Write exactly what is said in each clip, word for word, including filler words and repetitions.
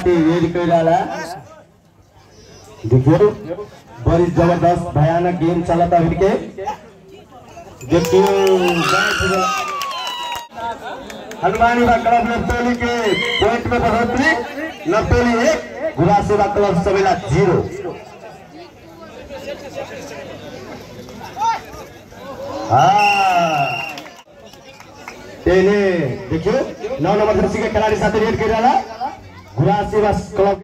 साथी रेडी कइराला देखियो बड़ी जबरदस्त भयानक गेम चलता है के देखियो हनुमानी बा क्लब नवटोली के पॉइंट में बढ़ोतरी नवटोली एक गुरासेवा क्लब सवेला जीरो। हाँ देखियो नौ नंबर जर्सी के खिलाड़ी साथ रेड कर रहा गुरासेवा क्लब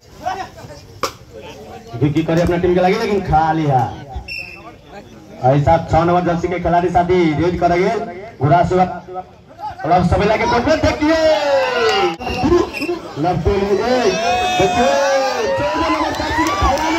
की करे अपना टीम के लगे लेकिन खाली है ऐसा छह नंबर जर्सी के खिलाड़ी साथी रेड करेंगे गुरासेवा क्लब सवेला के कोर्ट में देखिए नवटोली एक देखिए चौदह नंबर जर्सी के खिलाड़ी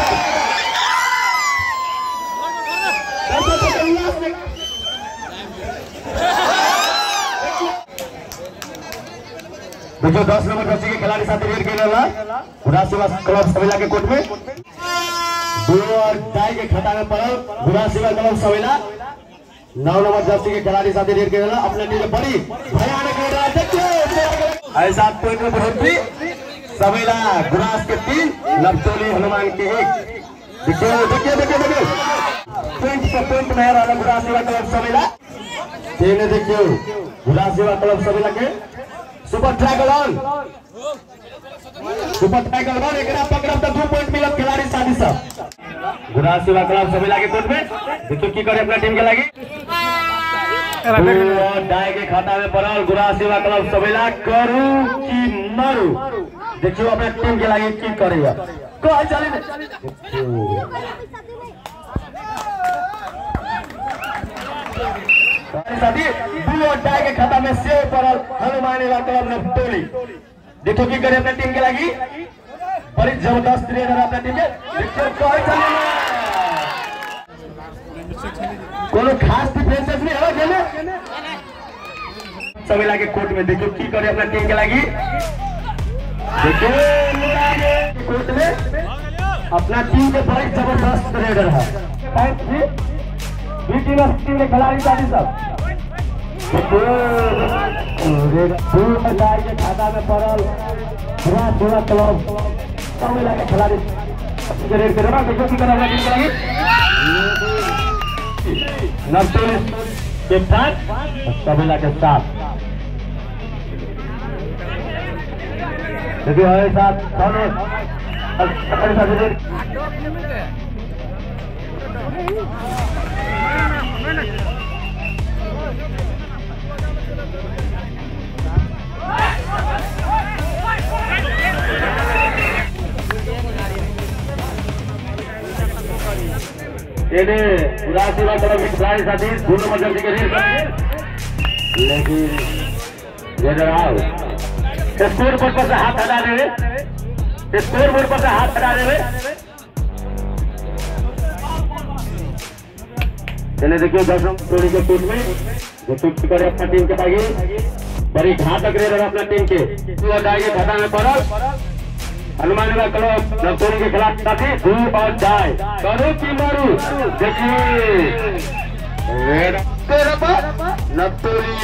देखियो दस नंबर जर्सी के खिलाड़ी साथी रेड कर रहा गुरासेवा क्लब सवेला के कोर्ट में दो और टाई के खाता में पड़ल गुरासेवा क्लब सवेला। नौ नंबर जर्सी के खिलाड़ी साथी रेड कर रहा अपने टीम बड़ी भयानक रेड रहा देखिए ऐसा पॉइंट में बढ़ोतरी सवेला गुरास के तीन नवटोली हनुमान के एक देखिए देखिए देखिए देखिए पॉइंट पर पॉइंट में रहा गुरासेवा क्लब सवेला तेने देखियो गुरासेवा क्लब सवेला के super triangle on super triangle on एकरा पकड़ब त दो पॉइंट मिलत खिलाड़ी साथी सब गुरासेवा क्लब सवेला के कोर्ट में देखियो की करे अपना टीम के लागी डाय के खाता में पड़ल गुरासेवा क्लब सवेला करू की मरू देखियो अपना टीम के लागी की करेगा कह चली साथी दो डाय के खाता में सेव पड़ल हनुमानी क्लब नवटोली देखो की करे अपने टीम के लागी बड़ी जबरदस्त रेड है अपने टीम के देखो कह चली कोनो खास डिफरेंसेस नहीं है जेने सवेला के कोर्ट में देखो की करे अपने टीम के लागी देखो कोर्ट में अपना टीम के बड़ी जबरदस्त रेडर है बी टीम टीम के खिलाड़ी साथी सब के खाता में पड़ल गुरासेवा क्लब सवेला के खिलाड़ी रेड कर रहा देखो की करना टीम के लागी नवटोली के साथ सवेला के साथ देखिए हमारे साथ गुरासेवा क्लब के खिलाड़ी साथी दो नंबर जर्सी के रेड कर लेकिन रेडर आओ स्कोर बोर्ड पर से हाथ हटा देवे स्कोर बोर्ड पर से हाथ हटा देवे चले देखियो दस नंबर के कोर्ट में जो करे अपना टीम के आगे बड़ी घातक रेडर अपना टीम के लगाइए खाता में पड़ल हनुमानी क्लब नवटोली के खिलाफ साथी दू और जाए करो की मारू देखिए नवटोली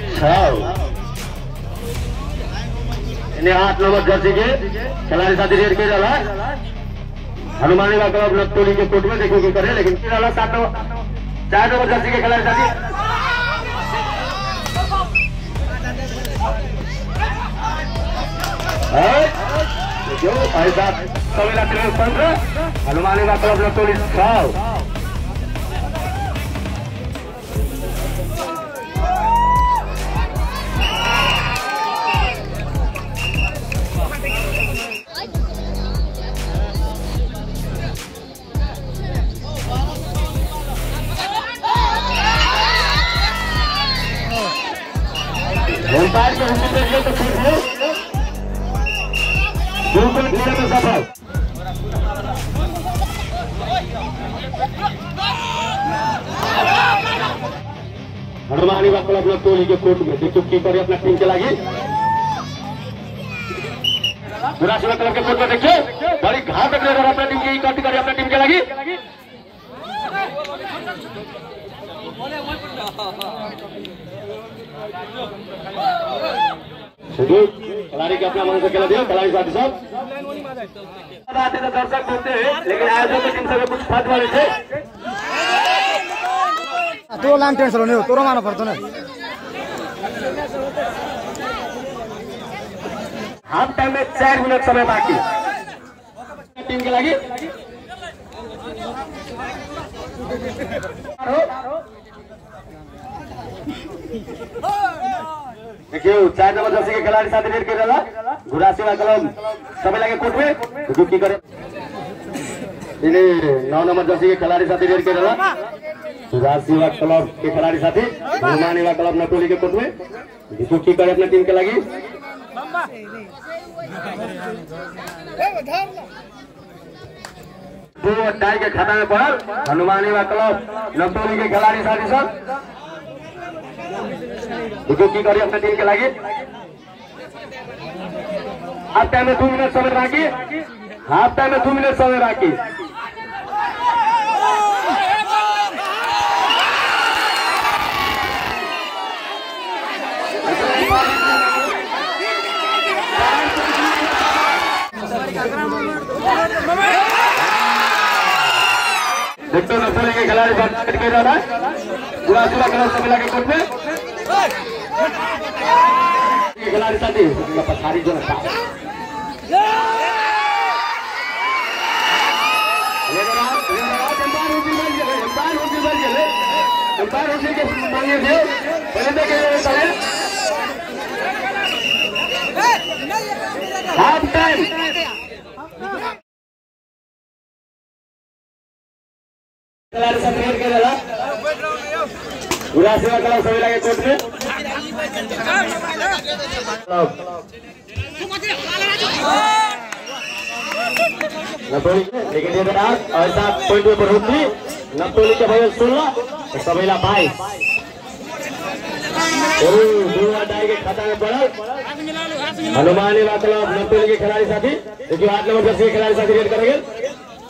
आठ नंबर जर्सी के खिलाड़ी साथी रेड कर रहा हनुमानी क्लब नवटोली के कोर्ट में देखो की करे लेकिन सात नंबर चार नंबर जर्सी के खिलाड़ी साथी ऐसा सवेला क्लब पंद्रह हनुमानी क्लब नवटोली सौ के हुक्म देखिए तो ठीक है बिल्कुल पूरे में सफल हनुमानी क्लब नवटोली के कोर्ट में देखो की करे अपना टीम के लागी गुरासेवा क्लब के कोर्ट में देखिए बड़ी घातक रेडर अपना टीम की कट करे अपना टीम के लागी खिलाड़ी के अपना मन से खेला दिया खिलाड़ी साथी साहब बात है तो दर्शक बोलते हैं, लेकिन आयोजक की टीम से कुछ फर्क वाले थे। तो लाइन टेंशन नहीं हो, तोरो मानो पड़तो ना। हाफ टाइम में चार मिनट समय बाकी टीम के लगी। देखियो चार नंबर जर्सी के खिलाड़ी साथ रेड कर रहा गुरा सेवा कलम समय लगे कोर्ट में जो की करे इन्हें नौ नंबर जर्सी के खिलाड़ी साथ रेड कर रहा गुरा सेवा क्लब के खिलाड़ी साथी हनुमानेवा क्लब नटोली के कोर्ट में जो की करे अपने टीम के लगी। दो टाई के खाता में पड़ल हनुमानेवा क्लब नटोली के खिलाड़ी साथी सब जो की करी अपने टीम के लगी। हाफ टाइम में दो मिनट समय बाकी हाफ टाइम में दो मिनट समय बाकी। देखते हो नटोली के खिलाड़ी कर रहा है पूरा जिला क्लब सब मिला के कोर्ट में खिलाड़ी साथी पछाड़ी जो नता हाफ टाइम खिलाड़ी साथी रेड कर रहा गुरा सेवा क्लब सभी लगे कोर्ट में नटोली लेकिन ये बता ऐसा पॉइंट में बढ़ोतरी नटोली के भाई सोलह सवेला बाईस के खाता में पड़ा हनुमानेवा क्लब नटोली के खिलाड़ी साथी देखिए आठ नंबर जर्सी के खिलाड़ी साथी रेड करेंगे।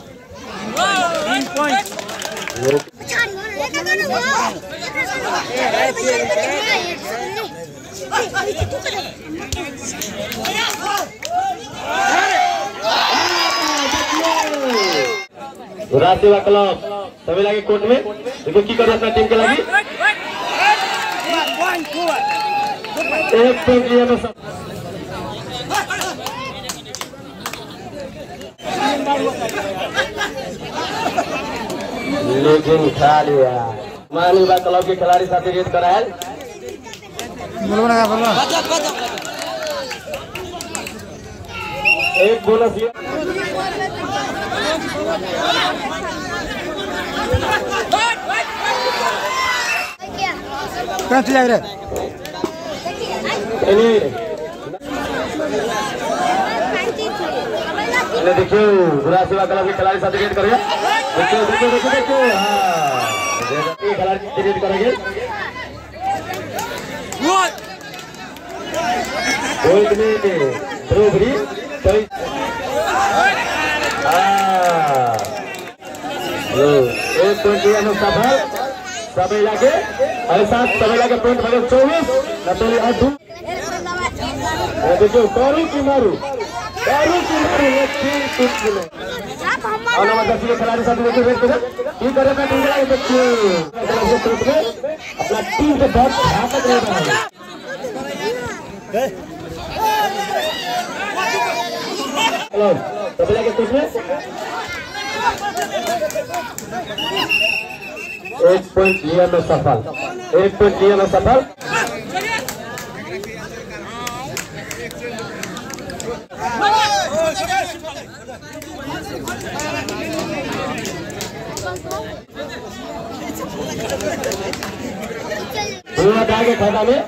गुरा सेवा क्लब सभी लगे कोर्ट में देखो की करे अपना टीम के लगी एक पॉइंट लिया तो सब लेकिन खा लिया हनुमानेवा क्लब के खिलाड़ी साथी रेड कराया एक बोनस देखियो गुरा सेवा क्लब के खिलाड़ी साथी रेड करेगा देखियो देखियो देखियो देखियो हाँ खिलाड़ी रेड करेंगे पॉइंट में ड्रोबरी एक पॉइंट दिया सफल सभी लगे और साथ सभी लगे पॉइंट भले चौबीस नटोली आठ देखियो करू की मारू करू की मारू एक तीन कुछ किलो और नंबर दस के खिलाड़ी साथ देखिए रेड कर ठीक करे अपना टीम के देखिए अपना टीम के बहुत घातक रह रहा है हेलो सभी लगे कुछ में एक पॉइंट लिया में सफल एक पॉइंट लिया में सफल के खाता में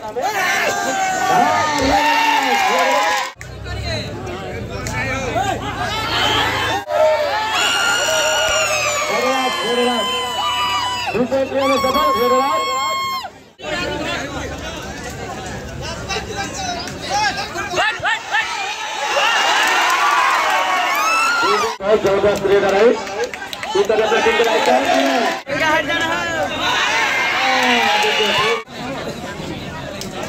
बहुत जबरदस्त रेडर है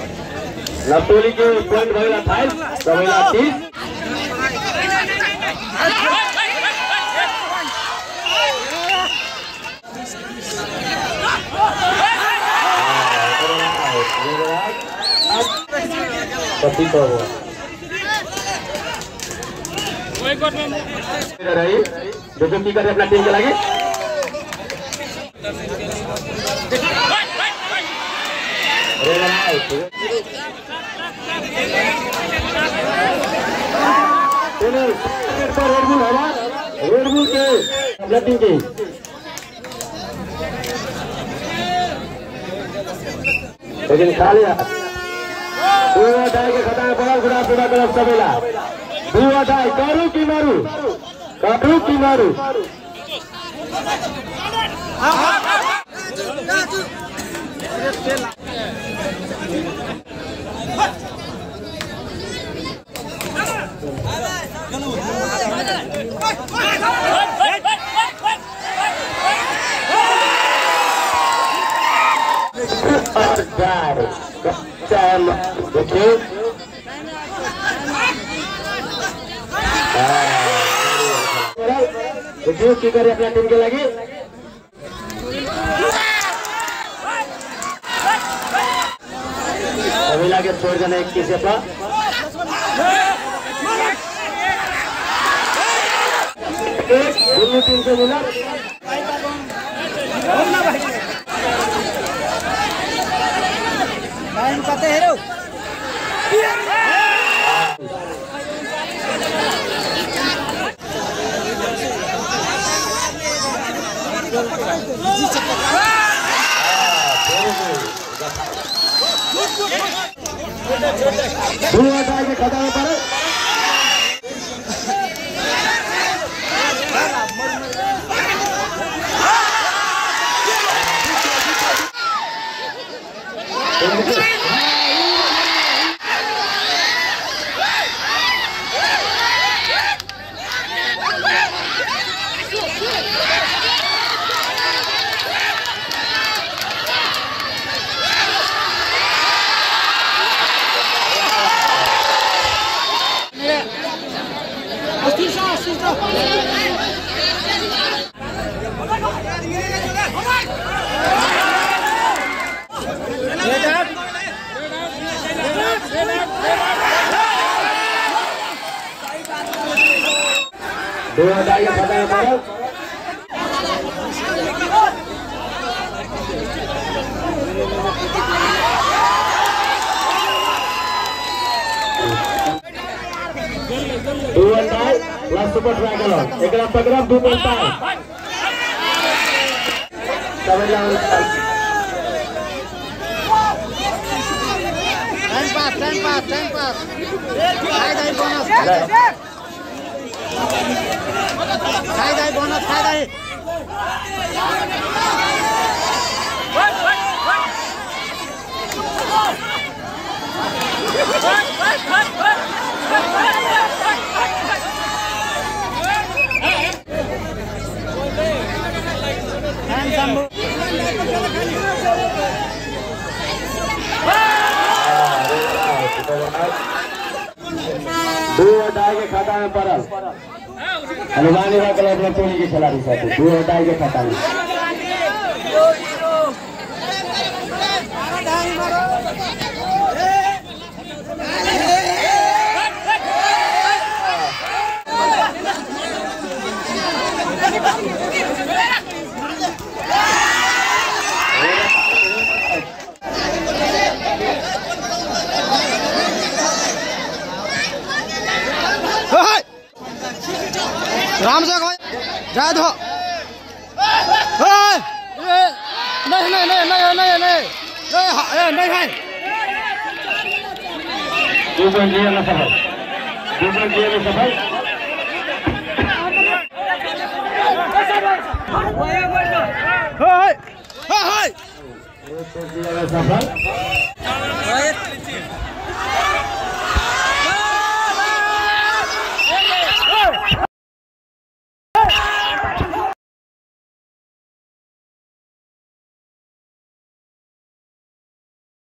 नटोली के पॉइंट भरेला अट्ठाईस सवेला तीस कथी कहो रही देखो की करे अपना टीम के लागे रेडबुल हवा रेडबुल के अपना टीम के लेकिन खा लिया दो अठाई के खता में पड़ा गुड़ा पूरा गलत सवेला दो अठाई करू की मारू करू की मारू देखिए देखिए की करे अपना टीम के लगी अभी लागे छोड़ देना एक किसी पर दोनों टीम के मिला कहते हेरो दो अठाई के खता में पड़े दो अठाई खता में पड़ा दो अठाई प्लस सुपर ट्राइकल एक पकड़ा दो अठाई time pass time pass time pass खाई दाई बोनस खाई दाई बोनस खाई दाई दो अठाई के खाता में पड़ल हनुमानी रखल अपने टोली के खिलाड़ी साथी दो अठाई के खाता में राम से जा दो नहीं नहीं नहीं नहीं नहीं नहीं नहीं है दूसरा जीवन में सफल दूसरा जीवन में सफल हाय हाय दूसरा जीवन में सफल